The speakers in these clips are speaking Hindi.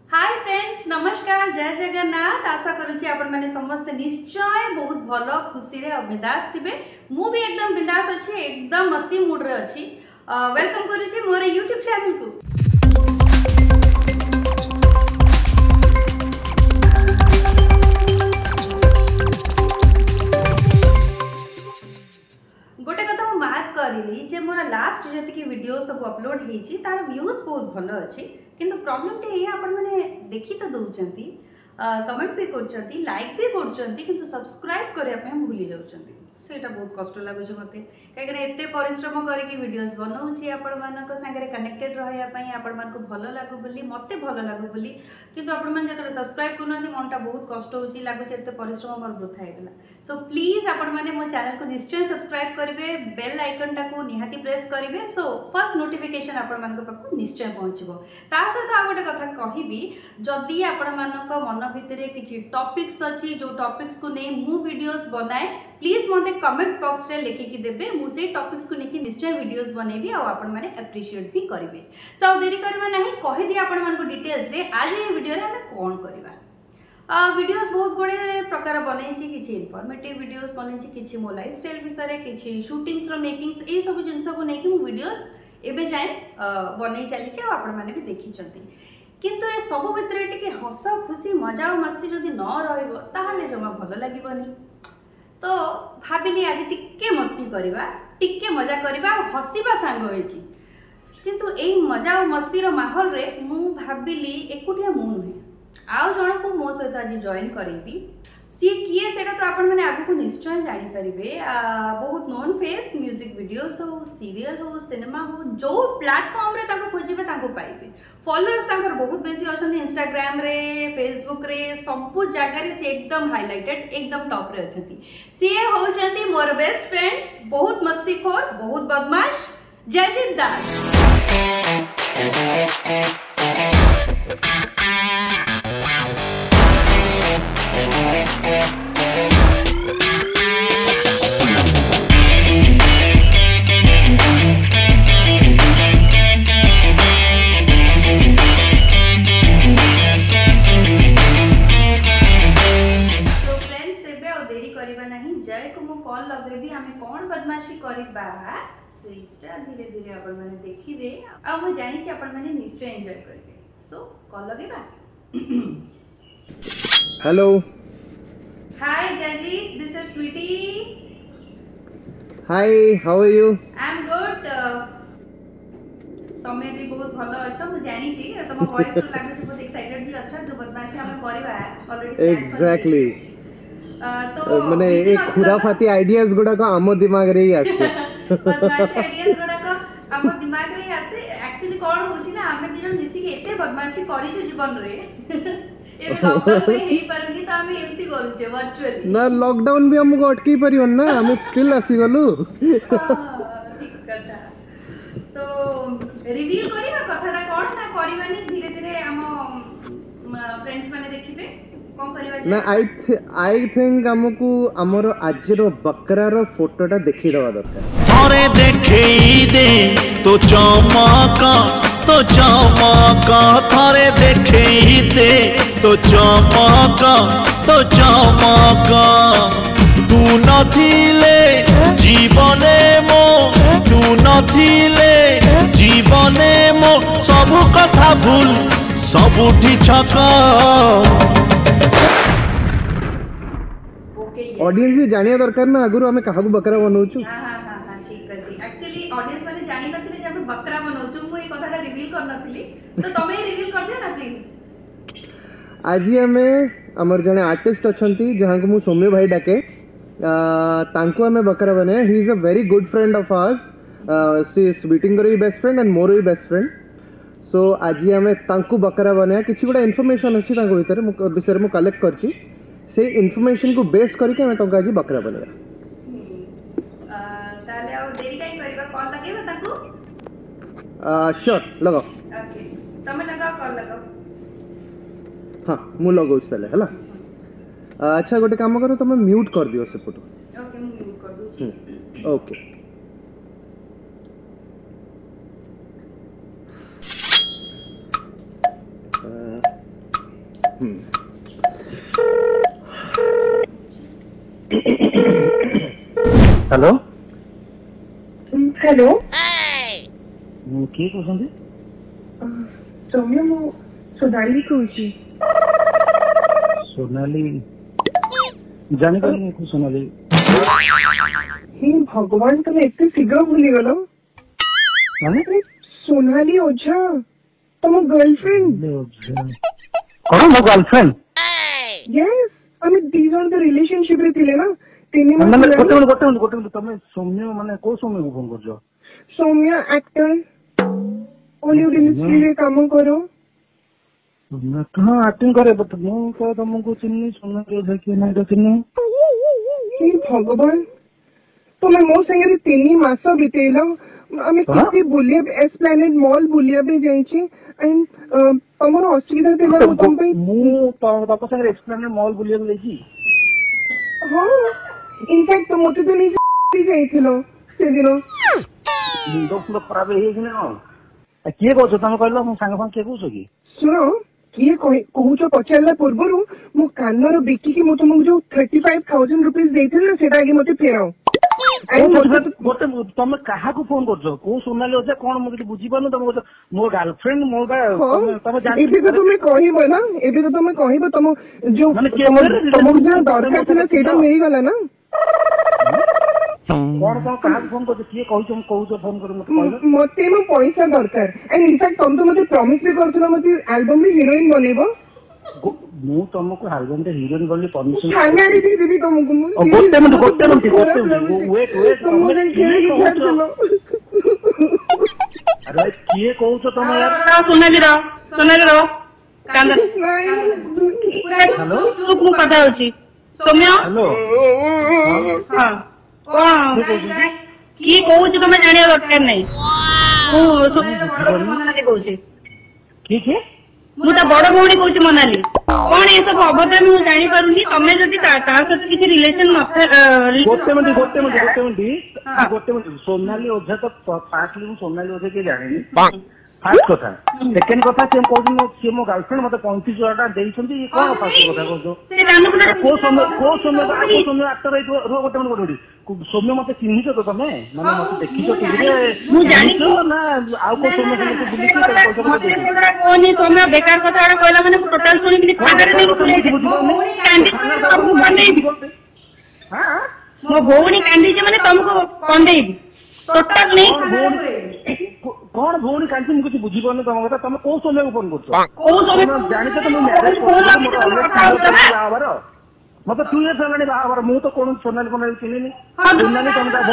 हाय फ्रेंड्स, नमस्कार, जय जगन्नाथ। आशा करुच्ची आपण माने समस्त निश्चय बहुत भल खुशी रे बिंदास थिबे। मु भी एकदम बिंदास अच्छी, एकदम मस्ती मूड रे अच्छी। वेलकम करुच्ची मोर यूट्यूब चैनल को। गोटे कथा मु मार्क करिली जे मोर लास्ट जति वीडियो सब अपलोड हेची तार व्यूज बहुत भल अच्छी, किंतु प्रॉब्लम टे आपण माने देखि तो दउचंती, कमेंट भी करचंती, लाइक भी करचंती, किंतु सब्सक्राइब करया पे भूली जाउचंती। सेटा बहुत कष्ट लागुछ मते, काहे एते परिश्रम करके वीडियोस बनाउची आपण मानक संगे कनेक्टेड रहया पई, आपण मानक भलो लागु बोली, मते भलो लागु बोली, किंतु आपण मान जतरे सब्सक्राइब करनती मनटा बहुत कष्ट होची, लागुछ एते परिश्रम मोर वृथा हेगला। सो प्लीज आपण माने मो चैनल को निश्चय सब्सक्राइब करिवे, बेल आइकन टा को निहाती प्रेस करिवे, सो फर्स्ट नोटिफिकेशन आपण मानक पाखु निश्चय पहुंचबो। ता सहित आ गोटे कथा कहिबी, जदी आपण मानक मन भितरे किछि टॉपिक्स अछि जो टॉपिक्स को नै मु वीडियोस बनाए, प्लीज मते कमेंट बॉक्स रे लिखि कि देबे, मु से टॉपिक्स को लेके निश्चय वीडियोस बनेबी आ आपण माने एप्रिशिएट भी करिवे। सो देरी करबा नाही, कहि दि आपण मानको डिटेल्स रे आज ए वीडियो रे हम कोन करबा। वीडियोस बहुत गुड़े प्रकार बनई, किसी इनफॉर्मेटिव वीडियोस बनई, किसी मो लाइफस्टाइल विषय, किसी शूटिंग्स शूटिंग्स ये सब जिनस को लेकिन मु वीडियोस एबे जाए बनई चली आपण माने भी देखी चंती। किंतु ए सब भितर टिके हस खुशी मजा और मस्ती जदि न रहइबो ताहाले जमा भलो लागिबनी। तो भाबिली आज टिके मस्ती करबा, टिके मजा करबा और हसीबा सांग होइकी। किंतु एई मजा और मस्ती रो माहौल रे मु भाबिली एकुटिया मु नुहे, आउ जण को मो सहित आज जॉइन करेबी। सी किए सेटा तो आपण माने आगु को निश्चय जानि परिबे। बहुत नोन फेस, म्यूजिक वीडियोस हो, सीरियल हो, सिनेमा हो, जो प्लेटफॉर्म रे ताको खोजिबे ताको पाइबे। फॉलोअर्स ताकर बहुत बेसी अछंती, इंस्टाग्राम रे, फेसबुक रे, सब जगह रे से एकदम हाइलाइटेड, एकदम टॉप रे अछंती। सी होचंती मोर बेस्ट फ्रेंड, बहुत मस्तीखोर, बहुत बदमाश, जयजीत दास। जय को मो कॉल लगेबी, आमे कोन बदमाशी करबा सेटा धीरे धीरे आपण माने देखिबे आ मो जानि कि आपण माने निश्चय एन्जॉय करबे। सो कॉल लगेबा। Hello, hi Jayji, this is Sweety. Hi, how are you? I am good. तमे भी बहुत भलो अछो, मु जानि छी तम वॉइस तो लागु छी बहुत एक्साइटेड भी अछो जो बदमाशी हम करबा ऑलरेडी। एग्जैक्टली। तो माने एक खुराफाती आइडियाज गुडा को आमो दिमाग रे ही आसे। बदमाशी आइडियाज गुडा को आमो दिमाग रे ही आसे। एक्चुअली कोन होची ना, आमे दिजन मिसी के एते बदमाशी करी जो जीवन रे एबे लॉकडाउन में हेई परनी तो आमे एंती करू छे वर्चुअली ना। लॉकडाउन भी हमको अटकी परियन ना, हम स्टिल आसी गलु। ठीक कथा। तो रिवील करिबा कथाटा कोन ना करिबानी, धीरे धीरे हम फ्रेंड्स माने देखिबे कोन करबा ना। आई थिंक हमको हमरो आजरो बकरार फोटोटा देखि दवा दरकार। थोरे देखई दे तो चमक, तो चमक, थोरे देखई दे तो चमक, तो चमक। तू नथिले जीवने मो, तू नथिले जीवने मो, सब कथा भूल सबुठी छक। ऑडियंस भी जानिया दरकार ना आगुरु हमें काहाकू बकरा बनौछु। हां हां हां हां, ठीक अछि। एक्चुअली ऑडियंस माने जानि नथिले जे हम बकरा बनौछु, मु ए कथाटा रिवील कर नथिली, तो तमे रिवील कर दियो ना प्लीज। आज हमें हमर जने आर्टिस्ट अछंती जहां को मु सौम्य भाई डाके, तांको हमें बकरा बने। He is a very good friend of ours. She is meeting री बेस्ट फ्रेंड एंड मोर भी बेस्ट फ्रेंड। सो आज हमें तांको बकरा बने, किछि गोटा इन्फॉर्मेशन अछि तांको भीतर विषय में कलेक्ट करछि, से इन्फॉर्मेशन को बेस करके हमें तांको आज बकरा बनेगा। ताले आ देरी काई करबा, कॉल लगेबा तांको? श्योर, लगाओ। ओके, तमे लगाओ, कॉल लगाओ। हां, मु लगाउछ ताले हला। अच्छा गोटे काम करो, तमे म्यूट कर दियो से फोटो। ओके, मु म्यूट कर दूची। ओके। हेलो हेलो किए कहते सौम्य मु सोनाली कहूची सोनाली जानी पारे सोनाली हे भगवान तुम एते शीघ्र भूली गलो माने सोनाली ओझा तुम गर्लफ्रेंड कौन मो गर्लफ्रेंड यस आमी दी जण तो रिलेशनशिप रे थिले ना 3 मास माने हेलानी। गोटे तमे सौम्य माने को सौम्य को फोन करजो सौम्य एक्टर हॉलीवुड इंडस्ट्री रे काम करो हाँ एक्टिंग करे बट मु तो तुमको चिन्नी सोना के देखि नहीं तो चिन्नी हे भगवान तुम्हें मो संगे 3 मास बितेलो आमी किति बुलिया एस प्लैनेट मॉल बुलिया पे जाई छी एंड तमर असुविधा देला मु तुम पे मु तो संगे एक्सप्लेन मॉल बुलिया लेजी हां इनफैक्ट तुम मते तो नहीं भी जाई थिलो से दिनो मुंडो पुरो खराब हे कि ना किए कहछ तुम कहलो मु संग संग के कहछ कि सुनो किए कहूच पचारला पूर्वरु मो कानर बिकी कि मु तुमको जो 35000 रुपीस देथिल ना सेटा आगे मते फेराओ एंड गोटे तुम कहा को फोन करछ को सोनाली ओझा कोन मु बुझी पानो तुम मो गर्लफ्रेंड मो तुम जान एबे तो तुम कहिबो ना एबे तो तुम कहिबो तुम जो तुमको जो दरकार थिला सेटा मिली गला ना कोन कहा फोन करछ किए कहछ फोन कर मते कहलो मते मो पैसा दरकार एंड इनफैक्ट तुम तो मते प्रॉमिस भी करथला मते एल्बम रे हीरोइन बनेबो मु तुमको एल्बम रे हीरोइन बोली परमिशन खानारी दे देबी तुमको मु गोटे मिनट वेट तुम मुझे खेले की छाड़ देलो अरे किए कहछ तुम यार सोनाली रो कांदा हेलो चुप मु कथा होची सौम्य हेलो हां कोन की कहूच तुम जानिया दरकार नहीं मोनाली कहूची ठीक मु ता बड़ भौणी कहूची मोनाली कौन ये सब अभद्र मु जानि पारुनी तमे जदी ता सहित किसी रिलेशन न गोटे मिनट सोनाली ओझा तो फास्टली सोनाली ओझा के जानी फास्ट कथा सेकंड कथा से कहू सी मो गर्लफ्रेंड मते 35,000 टाका देइछंती कोन फास्ट कथा कहू से कान को समय एक्टर रो गोटे मिनट सौम्य मते चिन्हित तो तमे माने मते देखितो टीवी मु जानि ना आउ को सौम्य को बुली के पैसा कोनी सौम्य बेकार कथा कहला माने टोटल सुनी बिनी खागर नहीं कांदी हां मो भौणी कांदी जे माने तुमको कंदेई टोटल नहीं कौन भौणी कांदी मु कुछ बुझी पानो तम कथा तमे को समय को फोन करछो को समय जानि तो तुम मैरिज मत 2 इयर्स होलानी बाहावर मु तो कोन सोनाली कोन चिन्हिनी सोनाली तुम ता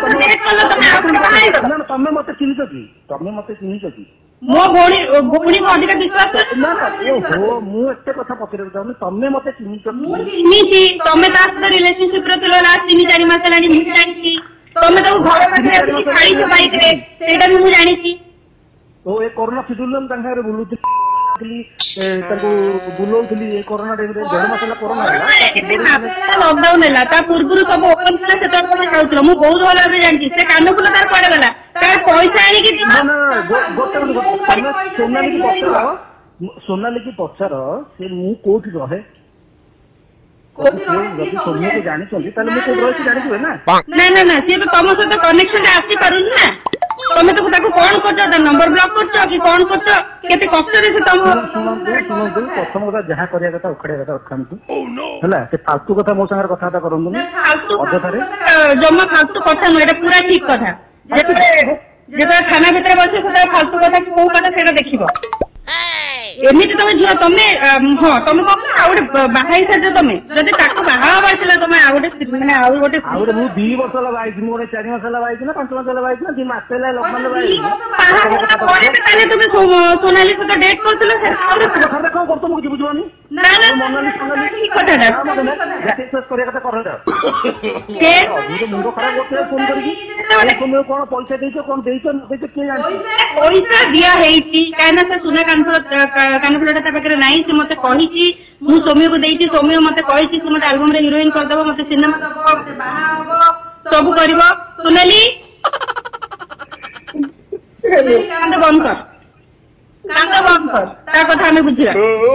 भौणी ना तमे मते चिन्हित की मो भौणी को अधिक विश्वास ना ओ मु एते कथा पकरे जाउनी तमे मते चिन्हित मु चिन्हिची तमे ता साथ रिलेशनशिप रे थिलो लास्ट 3-4 मास लानी मु जानिची तमे तो घर पाखे खाली छ बाइक रे सेटा भी मु जानिची तो ए कोरोना सिडुलम तंगा रे बुलुती ताको बुलोथली ए कोरोना टाइम रे 1.5 मास कोरोना लॉकडाउन हैला ता पूर्वरु सब ओपन था से तो कोन खाउतलो मु बहुत भलो से जानची से कान फुल तार पड़े गला तार पैसा आनी कि ना गोटे सोनाली की पछार से मु कोठी रहे सोनिया के जानी चलती ताले मु कोठी रहे जानि छुए ना ना से तो तुम सहित कनेक्शन आसी पारुन ना तमे तो ताको कोन करछ नंबर ब्लॉक करछ कि कोन करछ केते कष्ट रे से तुम प्रथम कथा जहा करिया कथा उखड़े कथा उठांतु हला से फालतू कथा मो संगर कथा करंतु फालतू जम्मा फालतू कथा न एटा पूरा ठीक कथा जेते खाना भीतर बसे सेटा फालतू कथा को कथा सेटा देखिबो एमिति तमे झियो तमे हां तमे को आउडे बाहाई सजे तमे जदि ताको बाहा बाछला तमे आउडे माने आउडे मु 2 वर्ष लगाई छी मोरे 4 वर्ष लगाई छी ना 5 वर्ष लगाई छी ना 2 मास पहले लोकमान लगाई बाहा कोरे ताले तमे सोनाली से डेट करतले से कथा देखो करतो मु बुझवानी ना मोनाली ठीक कथा एक्सप्रेस करे कथा कर से मुंडो खराब होते फोन करी तुम कोन पैसा देइछो कोन देइछो न देइछो के जानि पैसा दिया हेची काना से सुना कानफुलटा ता पाखरे नाही से मते कहिची मु सौम्य को देइची सौम्य मते कहिची से मते एल्बम रे हीरोइन कर देबो मते सिनेमा मते बाहा होबो सब करबो सोनाली कांद बंद कर କାନ୍ଦ ବନ୍ଦ କର ତା କଥା ଆମେ ବୁଝିବା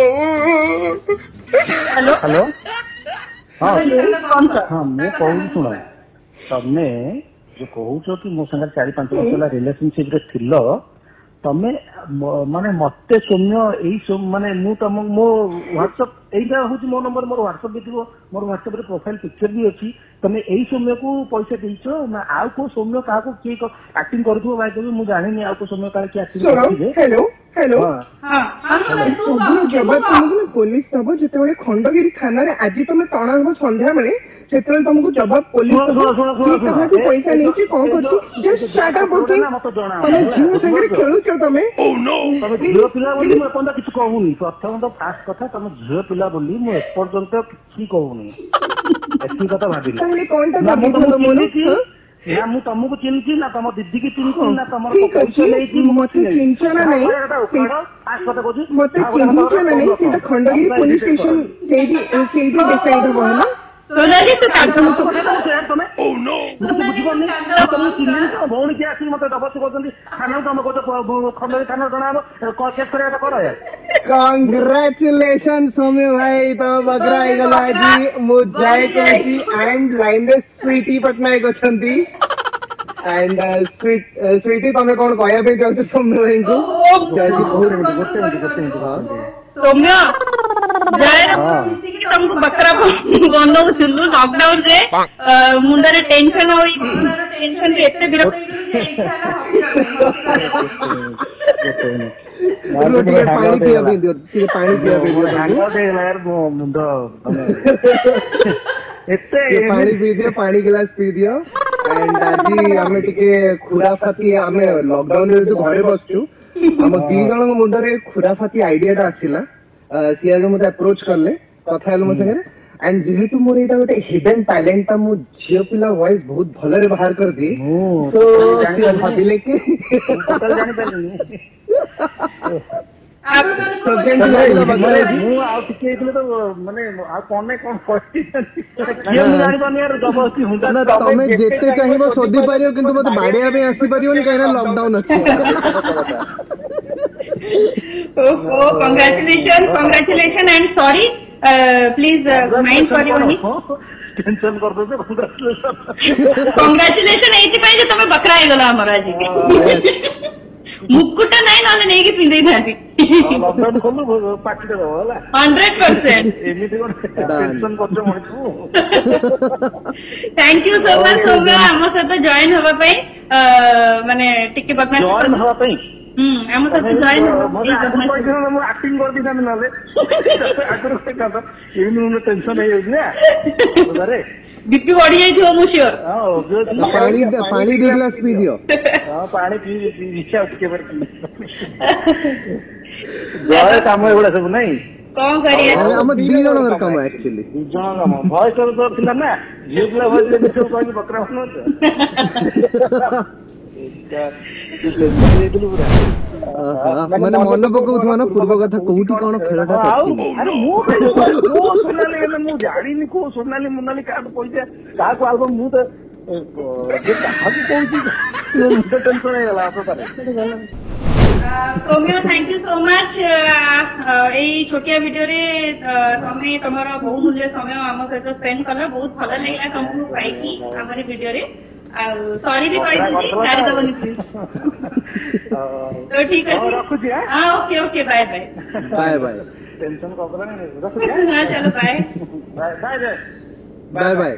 ହ୍ୟାଲୋ ହ୍ୟାଲୋ ହଁ ବନ୍ଦ କର ହଁ ମୁଁ କହୁଛି ଶୁଣ ତମେ ଯୋଉ କହୁଛ କି ମୋ ସାଙ୍ଗରେ 4-5 ବର୍ଷ ହେଲା ରିଲେସନସିପ ରେ ଥିଲ ତମେ ମାନେ ମତେ ସୌମ୍ୟ ଏଇ ମାନେ ମୁଁ ତମ ମୋ ହ୍ୱାଟ୍ସଆପ এইটা হচ্ছে ମୋ ନମ୍ବର ମୋର ହ୍ୱାଟ୍ସଆପ ବି ଥିବ ମୋର ହ୍ୱାଟ୍ସଆପ ରେ ପ୍ରୋଫାଇଲ ପିକ୍ଚର ବି ଅଛି ତମେ ଏଇ ସୌମ୍ୟକୁ ପଇସା ଦେଇଛ ନା ଆଉ କୋଉ ସୌମ୍ୟ କାହାକୁ କିଏ ଆକ୍ଟିଂ କରୁଥିବ ଭାଇ କହିବି ମୁଁ ଜାଣିନି ଆଉ କୋଉ ସୌମ୍ୟ କାଳେ କିଏ ଆକ୍ଟିଂ କରିଥିବେ हेलो हेलो ତୁ ସବୁର ଜବାବ ତୁମକୁ ନା ପୋଲିସ ଦବ ଯେତେବେଳେ ଖଣ୍ଡଗିରି ଥାନାରେ ଆଜି ତମେ ଟଣା ହବ ସନ୍ଧ୍ୟା ବେଳେ ସେତେବେଳେ ତମକୁ ଜବାବ ପୋଲିସ ଦବ କିଏ କାହାଠୁ ପଇସା ନେଇଛି କଣ କରୁଛି ଜଷ୍ଟ ଶାଟ୍ ଅପ୍ ଓକେ ତମେ ଝିଅ ସାଙ୍ଗରେ ଖେଳୁଛ ତମେ ତମେ ଝିଅ ପିଲା ବୋଲି ମୁଁ ଏପର୍ଯ୍ୟନ୍ତ କିଛି କହୁନି ପ୍ରଥମତଃ ଫାଷ୍ଟ କଥା ତମେ ଝିଅ ପିଲା ବୋଲି ମୁଁ ଏପର୍ଯ୍ୟନ୍ତ କିଛି କହୁନି ଏତିକି କଥା ଭାବିଲି ତାହେଲେ କଣଟା କରିଦେଇଥାନ୍ତ ମୋର ନା ମୁଁ ତମକୁ ଚିହ୍ନିଛି ନା ତମ ଦିଦି କି ଚିହ୍ନିଛି ନା ତମର ଠିକ ଅଛି ମତେ ଚିହ୍ନିଛ ନା ନାଇଁ ମତେ ଚିହ୍ନିଛ ନା ନାଇଁ ସେଇଟା ଖଣ୍ଡଗିରି ପୋଲିସ ଷ୍ଟେସନ ସେଇଠି ଡିସାଇଡ୍ ହବ ହେଲା ସୋନାଲି ତୁ କାନ୍ଦ ଭଉଣୀ କିଏ ଆସିକି ମତେ ଜବରଦସ୍ତି କରୁଛନ୍ତି ଥାନାକୁ ତମେ କହୁଛ ଖଣ୍ଡଗିରି ଥାନା ଜଣା ହବ କେସ୍ କରିବା କର କଂଗ୍ରାଚୁଲେସନ ସୌମ୍ୟ ଭାଇ ତମ ବକରା ହେଇଗଲା ଆଜି ମୁଁ ଜୟ କହୁଛି ଆଣ୍ଡ ଲାଇନ ରେ ସ୍ୱିଟି ପଟ୍ଟନାୟକ ଅଛନ୍ତି एंड स्वीटी तमे कोन कहया पे चाहते सौम्य भाई को सौम्य जय तुमको बकरा बंद सुनु लॉकडाउन रे मुंडरे टेंशन होई टेंशन रे एते विरक्त जे इच्छा रोटी पानी पिया भी दियो पानी पिया भी दियो यार मुंडो पानी पी दियो पानी गिलास पी दियो एंड आजी हमें टिके खुराफाती हमें लॉकडाउन रे तो घरे बसचू हम दी जण मुंडो रे खुराफाती आईडिया टा आसीला सिया जो मते अप्रोच करले कथा हेलो म संगे एंड जेहेतु मोर एटा गोटे हिडन टैलेंट ता मु झियो पिला वॉइस बहुत भले रे बाहर कर दी सो सिया भाबिले के जानि पानी सेकंड लागला बकरा जी मु आ टिके इतले तो माने आ कोन नै कोन फस्टी किए मु जानि पानी यार जबरदस्ती हुंडा ना तमे जेते चाहिबो सोदी पारियो किंतु मते बाडिया भी आसी पारियोनी काहेना लॉकडाउन अछि ओहो congratulation and sorry please mind करियोनी टेंशन कर दो कांग्रेचुलेशन एति पय जे तमे बकरा हे गला हमरा जी मुकुट नाही नाले नै कि पिंदै थाती लॉकडाउन खोलु पार्टी दे होला 100% एमिति कोन टेंशन करछ मणिकु thank you so much Soumya हमर साथ जॉइन होबा पय माने टिके बकना जॉइन होबा पय हमर साथ जॉइन होबा मु एक्टिंग कर दिना नाले आकर से का तो इनु टेंशन है ना अरे बीपी बढ़ी जाई थो मु श्योर पानी दे गिलास पी दियो हां पानी पी इच्छा के बार जाय काम एगुडा सब नहीं कोन करिए हम दी जण कर काम एक्चुअली दी जण काम भॉइस तो थिला ना जीवला भॉइस ले तो कोई बकरा न माने मन पकौथवा ना पूर्व कथा कोउटी कोन खेलटा करछि अरे मु सोनाली मु जानिनी को सोनाली मुनाली का पैसा का को एल्बम मु तो जे का कोउटी मुझे टेंशन है ला तो Soumya thank you so much एई छोटिया वीडियो रे तमे तमरो बहुत मूल्य समय हम सहित स्पेंड करला बहुत भलो लागला तुमको पाई की हमरे वीडियो रे सॉरी भी कहि दी गाड़ी दबनी प्लीज तो ठीक है रखु जी हां okay okay bye bye bye bye tension को करना नहीं रखु हां चलो bye bye bye bye bye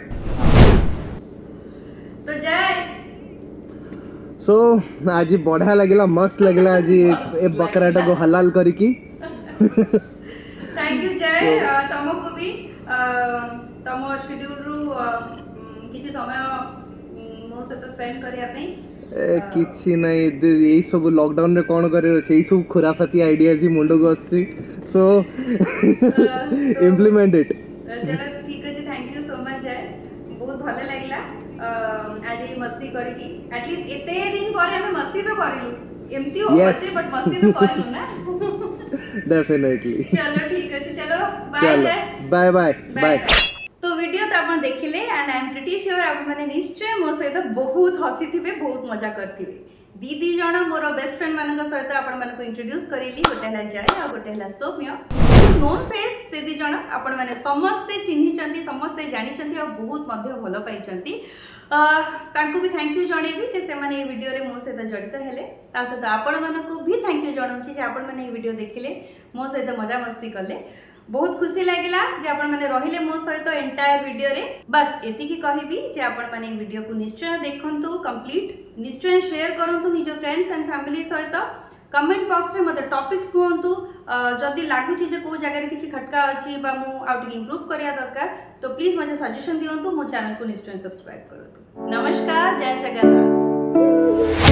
तो जय सो आज बढ़िया लगिला मस्त लगिला आज ए बकराटा को हलाल करी की थैंक यू जय तमको भी तम शेड्यूल रु किछि समय मो से तो स्पेंड करिया पे किछि नहीं यही सब लॉकडाउन रे कोन करे छै यही सब खुराफाती आइडिया जी मुंडो को आछि सो इम्प्लीमेंट इट चलो ठीक है जी thank you so much Jay बहुत भले लागला आज ये मस्ती करी की एटलीस्ट एते दिन पर हम मस्ती तो करिलु एमती हो बच्चे बट मस्ती तो करिलु ना डेफिनेटली चलो ठीक है चलो बाय बाय बाय तो वीडियो तो आप देखिले and I am pretty sure आप माने निश्चय मो सहित बहुत हसी थिबे बहुत मजा करथिबे दीदी जन मोर बेस्ट फ्रेंड मान सहित आपण मानक इंट्रोड्यूस करेली गोटे है जय आ गोटे है सौम्य नोन फेस से दी जन आपण माने समस्ते चिन्हिचंती समस्ते जानिचंती और बहुत मध्य भल पाइचंती तांको भी थैंक यू जणेबी जे से माने ए वीडियो रे मो सहित जड़ित हेले ता सहित आपण मानक भी थैंक यू जणाउची जे आपण माने ए वीडियो देखिले मो सहित मजा मस्ती कले बहुत खुशी लगिला जे आपण माने रहिले मो सहित एंटायर वीडियो रे बस एतिकी कहबी जे आपण माने वीडियो को निश्चय देखंतु कंप्लीट निश्चय शेयर करंतु निजो फ्रेंड्स एंड फैमिली सहित कमेंट बॉक्स रे मते टॉपिक्स कहंतु जदी लागु छी जे को जगह रे किछि खटका अछि बा मु आउट टिक इंप्रूव करिया दरकार तो प्लीज मते सजेशन दियंतु मो चैनल को निश्चय सब्सक्राइब करंतु नमस्कार जय जगन्नाथ।